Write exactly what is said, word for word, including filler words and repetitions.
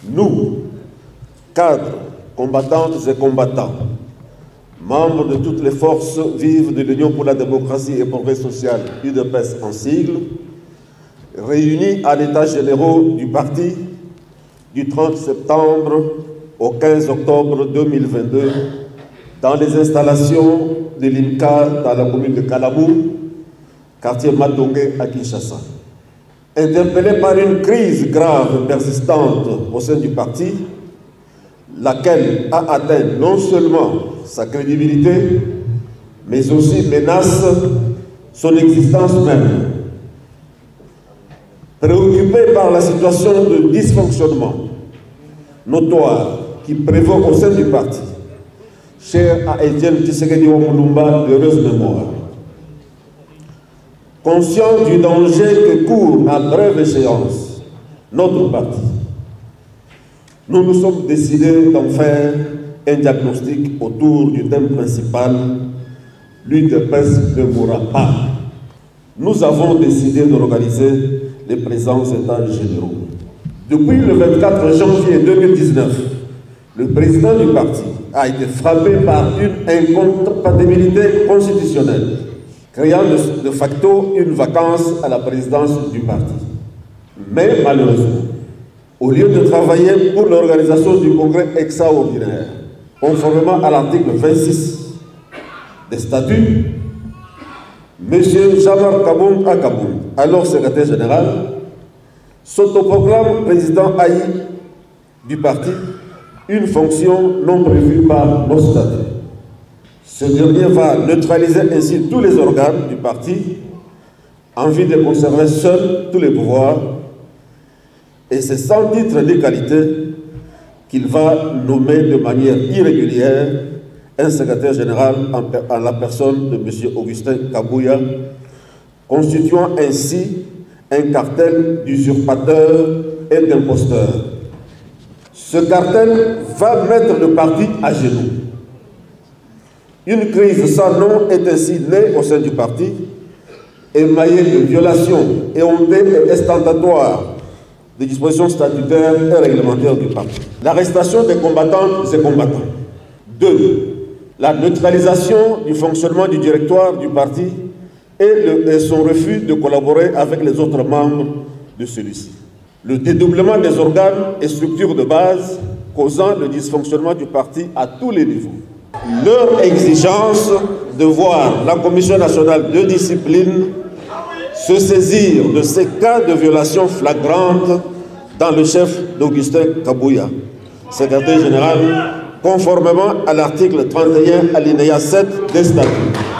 Nous, cadres, combattantes et combattants, membres de toutes les forces vives de l'Union pour la démocratie et progrès social, U D P S en sigle, réunis à l'état général du parti du trente septembre au quinze octobre deux mille vingt-deux dans les installations de l'I N C A dans la commune de Kalabou, quartier Matongé à Kinshasa. Interpellé par une crise grave et persistante au sein du parti, laquelle a atteint non seulement sa crédibilité, mais aussi menace son existence même. Préoccupé par la situation de dysfonctionnement notoire qui prévaut au sein du parti, cher à Etienne Tshisekedi Mulumba d'heureuse mémoire, conscient du danger que court à brève échéance notre parti, nous nous sommes décidés d'en faire un diagnostic autour du thème principal, l'U D P S ne mourra pas. Nous avons décidé d'organiser les présents états généraux. Depuis le vingt-quatre janvier deux mille dix-neuf, le président du parti a été frappé par une incompatibilité constitutionnelle, créant de facto une vacance à la présidence du parti. Mais malheureusement, au lieu de travailler pour l'organisation du congrès extraordinaire, conformément à l'article vingt-six des statuts, M. Jamar Kaboum Akaboum, alors secrétaire général, s'autoproclame président haï du parti, une fonction non prévue par nos statuts. Ce dernier va neutraliser ainsi tous les organes du parti en vue de conserver seul tous les pouvoirs, et c'est sans titre de qualité qu'il va nommer de manière irrégulière un secrétaire général en la personne de M. Augustin Kabouya, constituant ainsi un cartel d'usurpateurs et d'imposteurs. Ce cartel va mettre le parti à genoux. Une crise sans nom est ainsi née au sein du parti, émaillée de violations éhontées et ostentatoires des dispositions statutaires et réglementaires du parti. L'arrestation des combattantes et combattants. Deux. La neutralisation du fonctionnement du directoire du parti et, le, et son refus de collaborer avec les autres membres de celui-ci. Le dédoublement des organes et structures de base causant le dysfonctionnement du parti à tous les niveaux. Leur exigence de voir la Commission nationale de discipline se saisir de ces cas de violation flagrante dans le chef d'Augustin Kabouya, secrétaire général, conformément à l'article trente et un alinéa sept des statuts.